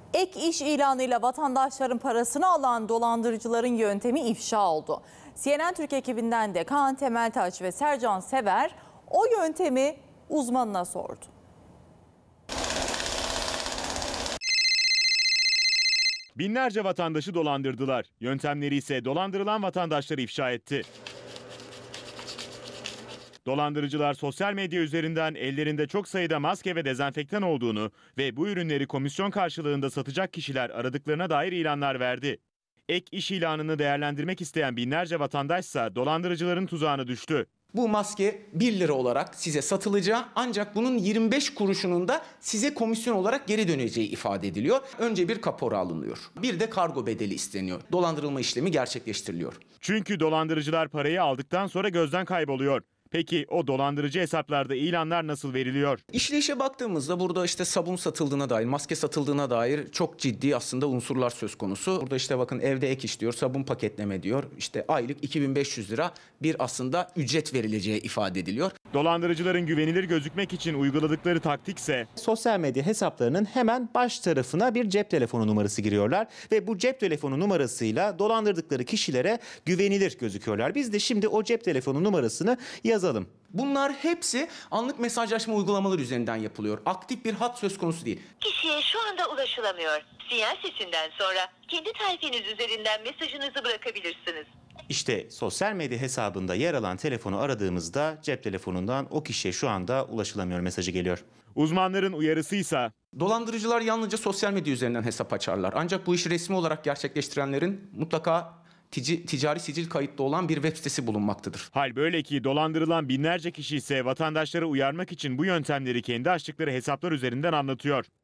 Ek iş ilanıyla vatandaşların parasını alan dolandırıcıların yöntemi ifşa oldu. CNN Türk ekibinden de Kaan Temeltaş ve Sercan Sever o yöntemi uzmanına sordu. Binlerce vatandaşı dolandırdılar. Yöntemleri ise dolandırılan vatandaşları ifşa etti. Dolandırıcılar sosyal medya üzerinden ellerinde çok sayıda maske ve dezenfektan olduğunu ve bu ürünleri komisyon karşılığında satacak kişiler aradıklarına dair ilanlar verdi. Ek iş ilanını değerlendirmek isteyen binlerce vatandaşsa dolandırıcıların tuzağına düştü. Bu maske 1 lira olarak size satılacağı ancak bunun 25 kuruşunun da size komisyon olarak geri döneceği ifade ediliyor. Önce bir kapora alınıyor. Bir de kargo bedeli isteniyor. Dolandırılma işlemi gerçekleştiriliyor. Çünkü dolandırıcılar parayı aldıktan sonra gözden kayboluyor. Peki o dolandırıcı hesaplarda ilanlar nasıl veriliyor? İşleyişe baktığımızda burada işte sabun satıldığına dair, maske satıldığına dair çok ciddi aslında unsurlar söz konusu. Burada işte bakın evde ek iş diyor, sabun paketleme diyor. İşte aylık 2500 lira bir aslında ücret verileceği ifade ediliyor. Dolandırıcıların güvenilir gözükmek için uyguladıkları taktikse Sosyal medya hesaplarının hemen baş tarafına bir cep telefonu numarası giriyorlar ve bu cep telefonu numarasıyla dolandırdıkları kişilere güvenilir gözüküyorlar. Biz de şimdi o cep telefonu numarasını yazalım. Bunlar hepsi anlık mesajlaşma uygulamaları üzerinden yapılıyor. Aktif bir hat söz konusu değil. Kişiye şu anda ulaşılamıyor. Sinyal sesinden sonra kendi tarifiniz üzerinden mesajınızı bırakabilirsiniz. İşte sosyal medya hesabında yer alan telefonu aradığımızda cep telefonundan o kişiye şu anda ulaşılamıyor mesajı geliyor. uzmanların uyarısıysa Dolandırıcılar yalnızca sosyal medya üzerinden hesap açarlar. Ancak bu işi resmi olarak gerçekleştirenlerin mutlaka ticari sicil kayıtlı olan bir web sitesi bulunmaktadır. hal böyle ki dolandırılan binlerce kişi ise vatandaşları uyarmak için bu yöntemleri kendi açtıkları hesaplar üzerinden anlatıyor.